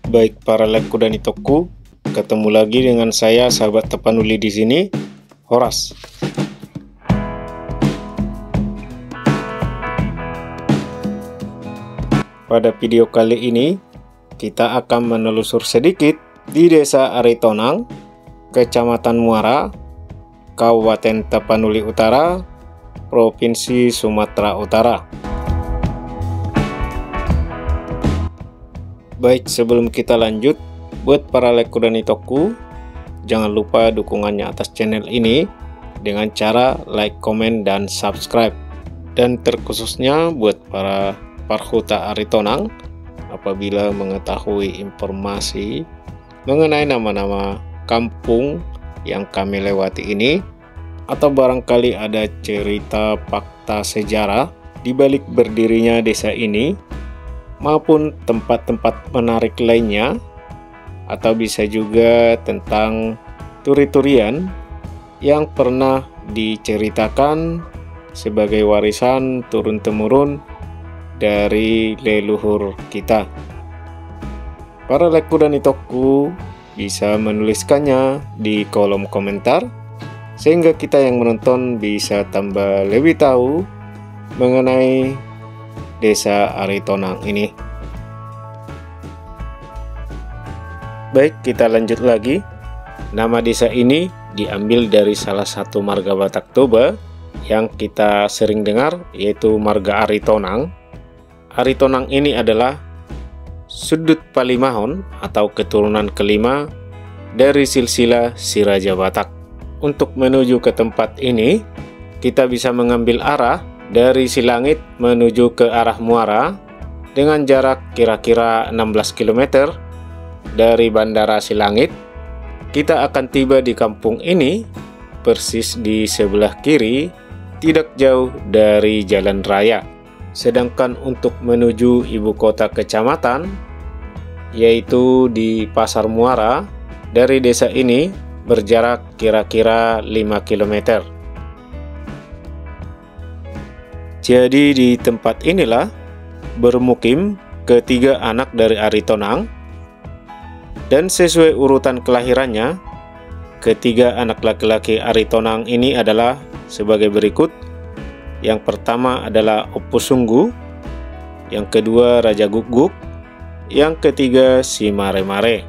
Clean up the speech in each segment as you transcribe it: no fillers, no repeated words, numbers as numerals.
Baik para lekku dan itoku, ketemu lagi dengan saya sahabat Tapanuli di sini, Horas. Pada video kali ini, kita akan menelusur sedikit di Desa Aritonang, Kecamatan Muara, Kabupaten Tapanuli Utara, Provinsi Sumatera Utara. Baik, sebelum kita lanjut, buat para lekku dan itoku, jangan lupa dukungannya atas channel ini dengan cara like, komen, dan subscribe. Dan terkhususnya buat para parhuta Aritonang, apabila mengetahui informasi mengenai nama-nama kampung yang kami lewati ini, atau barangkali ada cerita fakta sejarah di balik berdirinya desa ini, maupun tempat-tempat menarik lainnya, atau bisa juga tentang turi-turian yang pernah diceritakan sebagai warisan turun-temurun dari leluhur kita. Para lekku dan itoku bisa menuliskannya di kolom komentar, sehingga kita yang menonton bisa tambah lebih tahu mengenai Desa Aritonang ini. Baik, kita lanjut lagi. Nama desa ini diambil dari salah satu marga Batak Toba yang kita sering dengar, yaitu marga Aritonang. Aritonang ini adalah sudut Palimahon atau keturunan kelima dari silsilah si Raja Batak. Untuk menuju ke tempat ini, kita bisa mengambil arah dari Silangit menuju ke arah Muara dengan jarak kira-kira 16 km dari Bandara Silangit. Kita akan tiba di kampung ini persis di sebelah kiri, tidak jauh dari jalan raya. Sedangkan untuk menuju ibu kota kecamatan, yaitu di Pasar Muara, dari desa ini berjarak kira-kira 5 km. Jadi di tempat inilah bermukim ketiga anak dari Aritonang, dan sesuai urutan kelahirannya, ketiga anak laki-laki Aritonang ini adalah sebagai berikut. Yang pertama adalah Opusunggu, yang kedua Raja Guguk, yang ketiga si Mare-Mare.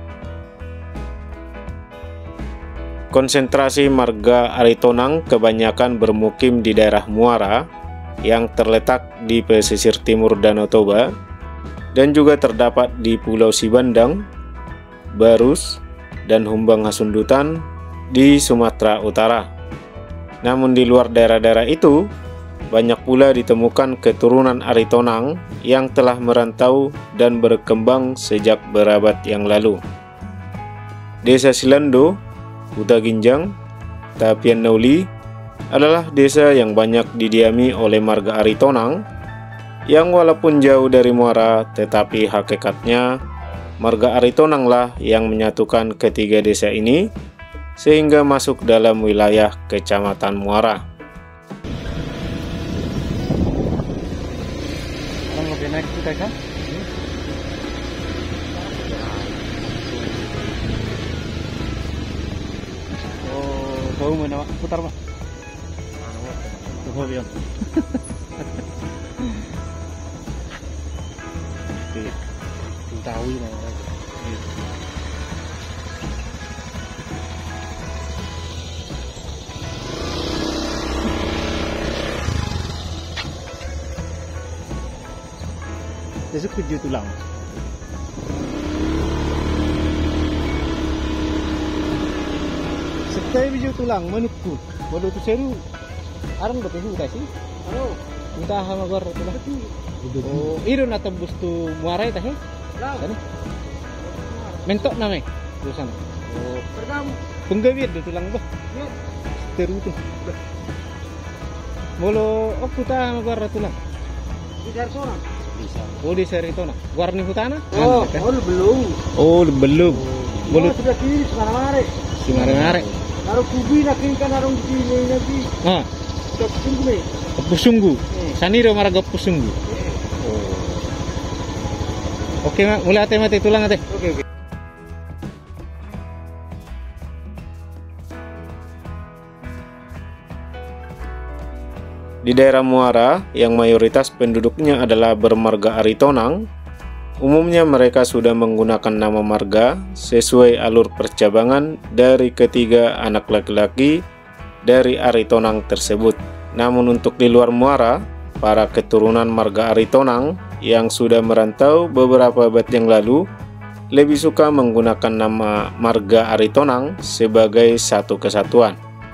Konsentrasi marga Aritonang kebanyakan bermukim di daerah Muara yang terletak di pesisir timur Danau Toba, dan juga terdapat di Pulau Sibandang, Barus, dan Humbang Hasundutan di Sumatera Utara. Namun di luar daerah-daerah itu, banyak pula ditemukan keturunan Aritonang yang telah merantau dan berkembang sejak berabad yang lalu. Desa Silando, Huta Ginjang, Tapian Nauli adalah desa yang banyak didiami oleh marga Aritonang, yang walaupun jauh dari Muara, tetapi hakikatnya marga Aritonang lah yang menyatukan ketiga desa ini sehingga masuk dalam wilayah Kecamatan Muara. Naik kita kan? Oh, tahu mana? Putar pak. Tuh biar. Tahu ini. Besok kerja tulang. Setelah biju tulang menukku. Waduh tu seru. Arang dapat huta sih. Halo. Entah sama gor tulang. Oh, iru na tembus tu Muara tah he? Kan? Mentok na me. Di sana. Oh, pertama. Penggawir tu tulang bah. Ya. Seru tu. Molo aku tah sama gor tulang. Di Darsono. Oh di Aritonang. Warni hutana? Oh, belum. Oh belum. Belum sudah kiri Mare-Mare. Si Mare-Mare. Naruh kubi nak kan naruh di sini lagi. Ah. Pusunggu me. Pusunggu. Saniro maraga pusunggu. Oh. Oke, Mak. Mulai ate mati tulang ate. Oke. Di daerah Muara yang mayoritas penduduknya adalah bermarga Aritonang, umumnya mereka sudah menggunakan nama marga sesuai alur percabangan dari ketiga anak laki-laki dari Aritonang tersebut. Namun untuk di luar Muara, para keturunan marga Aritonang yang sudah merantau beberapa abad yang lalu lebih suka menggunakan nama marga Aritonang sebagai satu kesatuan.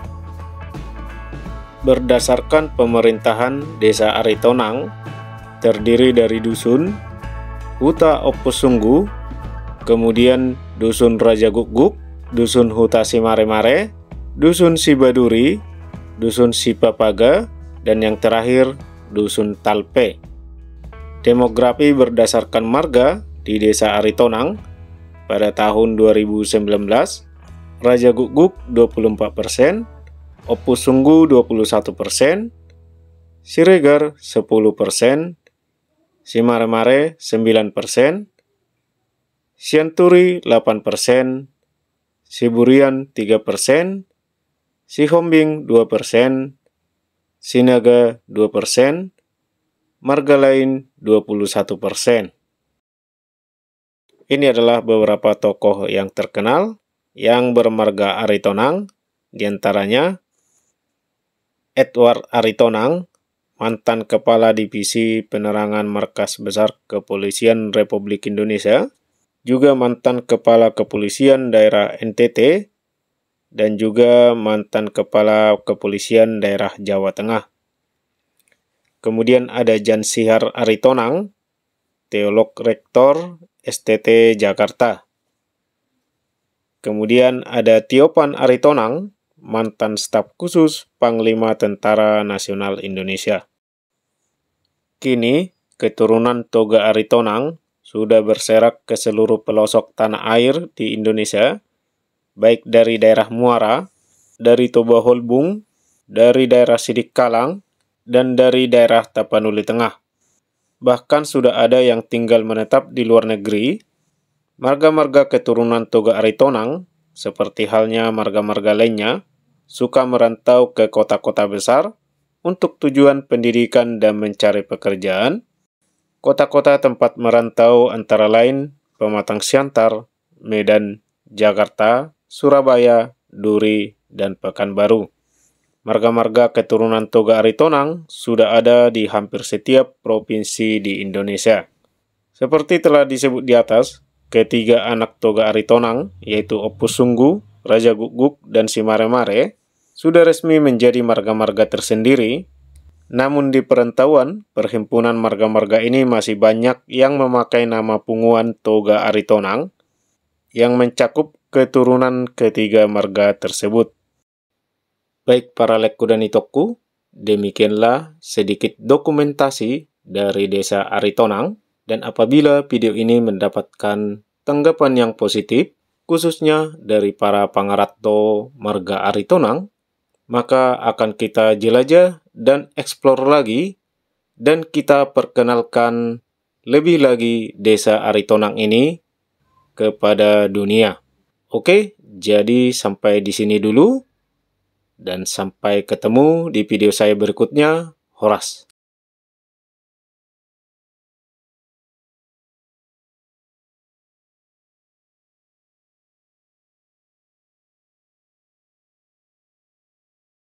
Berdasarkan pemerintahan Desa Aritonang, terdiri dari dusun Huta Oposunggu, kemudian dusun Raja Guguk, dusun Huta Simare-Mare, dusun Sibaduri, dusun Sipapaga, dan yang terakhir dusun Talpe. Demografi berdasarkan marga di Desa Aritonang pada tahun 2019, Raja Guguk 24%, Oposunggu 21%, Siregar 10%, Simare-Mare 9%, Sianturi 8%, Siburian 3%, Sihombing 2%, Sinaga 2%, marga lain 21%. Ini adalah beberapa tokoh yang terkenal yang bermarga Aritonang, diantaranya Edward Aritonang, mantan Kepala Divisi Penerangan Markas Besar Kepolisian Republik Indonesia, juga mantan Kepala Kepolisian Daerah NTT, dan juga mantan Kepala Kepolisian Daerah Jawa Tengah. Kemudian ada Jan Sihar Aritonang, Teolog Rektor STT Jakarta. Kemudian ada Tiopan Aritonang, mantan staf khusus Panglima Tentara Nasional Indonesia. Kini, keturunan Toga Aritonang sudah berserak ke seluruh pelosok tanah air di Indonesia, baik dari daerah Muara, dari Toba Holbung, dari daerah Sidik Kalang, dan dari daerah Tapanuli Tengah. Bahkan sudah ada yang tinggal menetap di luar negeri. Marga-marga keturunan Toga Aritonang, seperti halnya marga-marga lainnya, suka merantau ke kota-kota besar untuk tujuan pendidikan dan mencari pekerjaan. Kota-kota tempat merantau antara lain Pematang Siantar, Medan, Jakarta, Surabaya, Duri, dan Pekanbaru. Marga-marga keturunan Toga Aritonang sudah ada di hampir setiap provinsi di Indonesia. Seperti telah disebut di atas, ketiga anak Toga Aritonang, yaitu Oposunggu, Raja Guguk, dan Simare-Mare, sudah resmi menjadi marga-marga tersendiri. Namun di perantauan, perhimpunan marga-marga ini masih banyak yang memakai nama punguan Toga Aritonang, yang mencakup keturunan ketiga marga tersebut. Baik para lekku dan itokku, demikianlah sedikit dokumentasi dari Desa Aritonang, dan apabila video ini mendapatkan tanggapan yang positif, khususnya dari para pangaratto marga Aritonang, maka akan kita jelajah dan eksplor lagi, dan kita perkenalkan lebih lagi Desa Aritonang ini kepada dunia. Oke, jadi sampai di sini dulu, dan sampai ketemu di video saya berikutnya. Horas.